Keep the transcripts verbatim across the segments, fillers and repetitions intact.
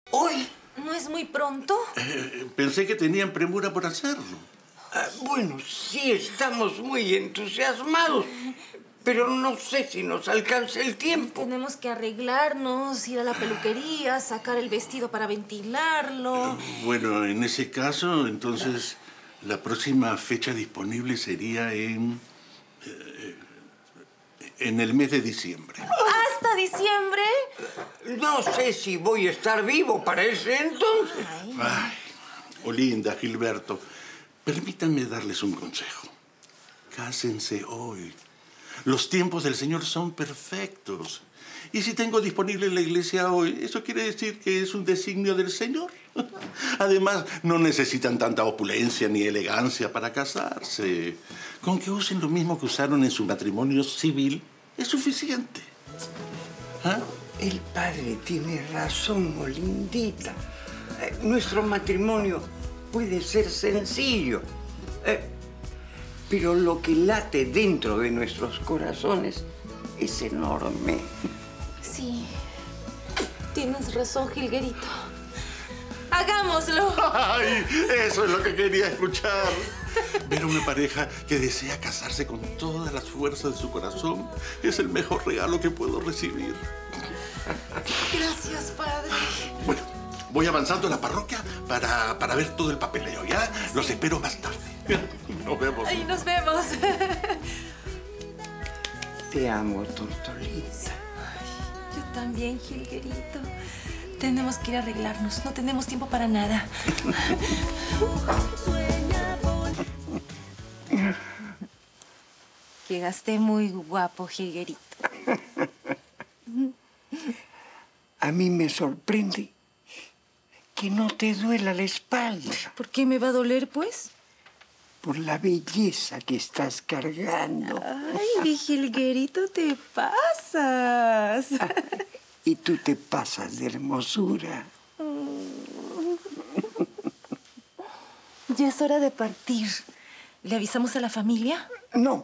¿Hoy? ¿No es muy pronto? Eh, pensé que tenían premura por hacerlo. Ah, bueno, sí, estamos muy entusiasmados, pero no sé si nos alcanza el tiempo. Tenemos que arreglarnos, ir a la peluquería, sacar el vestido para ventilarlo. Bueno, en ese caso, entonces, la próxima fecha disponible sería en... Eh, en el mes de diciembre. ¿Hasta diciembre? No sé si voy a estar vivo para ese entonces. Ay. Ay, Olinda, Gilberto, permítanme darles un consejo. Cásense hoy. Los tiempos del Señor son perfectos. Y si tengo disponible la iglesia hoy, eso quiere decir que es un designio del Señor. Además, no necesitan tanta opulencia ni elegancia para casarse. Con que usen lo mismo que usaron en su matrimonio civil, es suficiente. ¿Ah? El padre tiene razón, Olindita. Eh, nuestro matrimonio puede ser sencillo, eh, pero lo que late dentro de nuestros corazones es enorme. Sí, tienes razón, Gilguerito. ¡Hagámoslo! ¡Ay! Eso es lo que quería escuchar. Ver a una pareja que desea casarse con todas las fuerzas de su corazón es el mejor regalo que puedo recibir. Gracias, padre. Bueno, voy avanzando a la parroquia para, para ver todo el papeleo, ¿ya? Sí. Los espero más tarde. Nos vemos. Ahí nos vemos. Te amo, Tortolita. Ay, yo también, Gilguerito. Tenemos que ir a arreglarnos. No tenemos tiempo para nada. Llegaste muy guapo, Gilguerito. A mí me sorprende que no te duela la espalda. ¿Por qué me va a doler, pues? Por la belleza que estás cargando. Ay, mi Gilguerito, te pasas. Y tú te pasas de hermosura. Ya es hora de partir. ¿Le avisamos a la familia? No.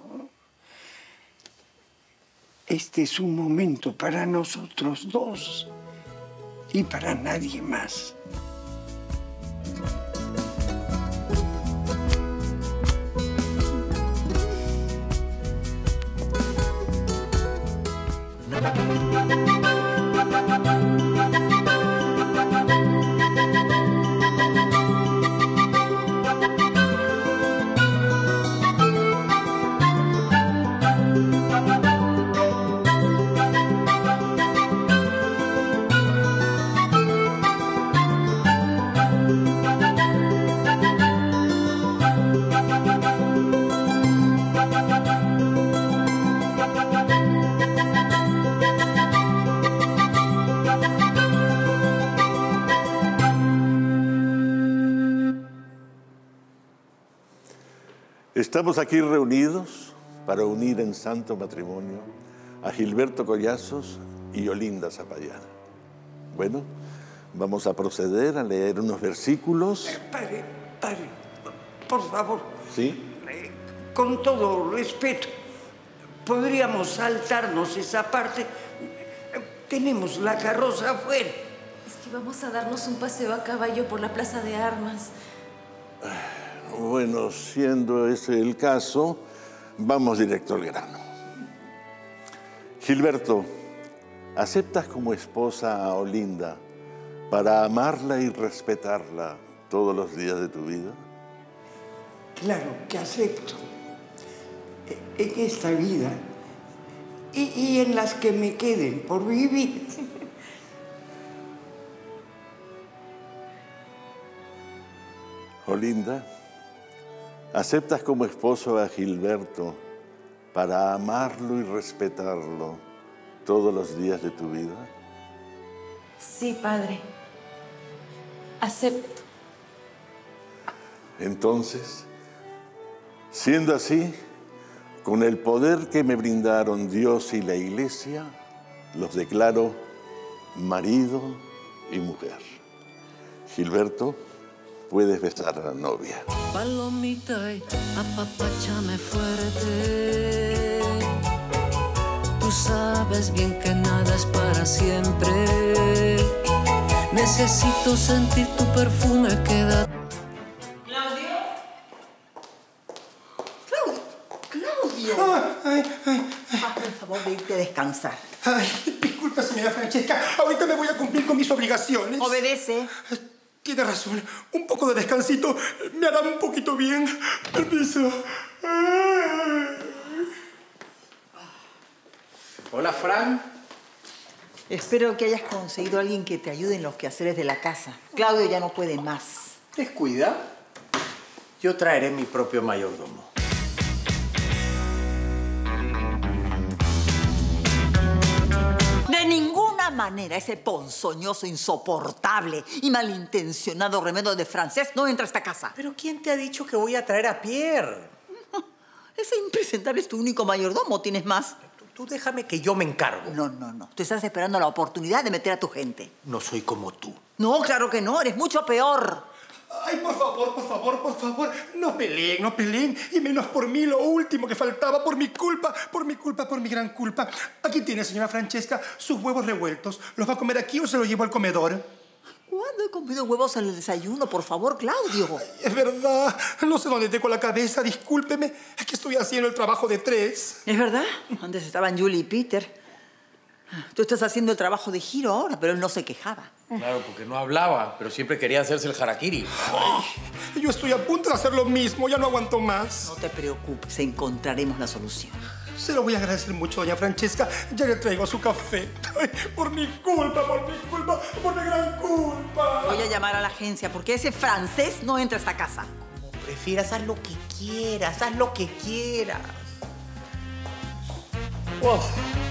Este es un momento para nosotros dos y para nadie más. Estamos aquí reunidos para unir en santo matrimonio a Gilberto Collazos y Olinda Zapayán. Bueno, vamos a proceder a leer unos versículos. Eh, padre, padre, por favor. ¿Sí? Eh, con todo respeto, ¿podríamos saltarnos esa parte? Eh, tenemos la carroza afuera. Es que vamos a darnos un paseo a caballo por la plaza de armas. Bueno, siendo ese el caso, vamos directo al grano. Gilberto, ¿aceptas como esposa a Olinda para amarla y respetarla todos los días de tu vida? Claro que acepto. En esta vida y, y en las que me queden por vivir. Olinda, ¿aceptas como esposo a Gilberto para amarlo y respetarlo todos los días de tu vida? Sí, padre. Acepto. Entonces, siendo así, con el poder que me brindaron Dios y la Iglesia, los declaro marido y mujer. Gilberto, puedes besar a la novia. Palomita, apapáchame fuerte. Tú sabes bien que nada es para siempre. Necesito sentir tu perfume, quédate. ¿Claudio? ¿Claudio? ¿Claudio? Ah, ay, ay, Haz por favor de irte a descansar. ay, disculpa, señora Francesca. Ahorita me voy a cumplir con mis obligaciones. Obedece. Tiene razón. Un poco de descansito me hará un poquito bien. Permiso. Hola, Fran. Espero que hayas conseguido a alguien que te ayude en los quehaceres de la casa. Claudio ya no puede más. Descuida. Yo traeré mi propio mayordomo. De ninguna manera ese ponzoñoso, insoportable y malintencionado remedio de francés no entra a esta casa. ¿Pero quién te ha dicho que voy a traer a Pierre? Ese impresentable es tu único mayordomo. ¿Tienes más? Tú déjame que yo me encargo. No, no, no. Tú estás esperando la oportunidad de meter a tu gente. No soy como tú. No, claro que no. Eres mucho peor. Ay, por favor, por favor, por favor. No peleen, no peleen. Y menos por mí, lo último que faltaba. Por mi culpa, por mi culpa, por mi gran culpa. Aquí tiene, señora Francesca, sus huevos revueltos. ¿Los va a comer aquí o se los llevo al comedor? ¿Cuándo he comido huevos en el desayuno? Por favor, Claudio. Ay, es verdad. No sé dónde tengo la cabeza. Discúlpeme. Es que estoy haciendo el trabajo de tres. ¿Es verdad? Antes estaban Julie y Peter. Tú estás haciendo el trabajo de Giro ahora, pero él no se quejaba. Claro, porque no hablaba, pero siempre quería hacerse el harakiri. Ay, yo estoy a punto de hacer lo mismo. Ya no aguanto más. No te preocupes, encontraremos la solución. Se lo voy a agradecer mucho, doña Francesca. Ya le traigo su café. Ay, por mi culpa, por mi culpa, por mi gran culpa. Voy a llamar a la agencia porque ese francés no entra a esta casa. Como prefieras, haz lo que quieras, haz lo que quieras. Oh.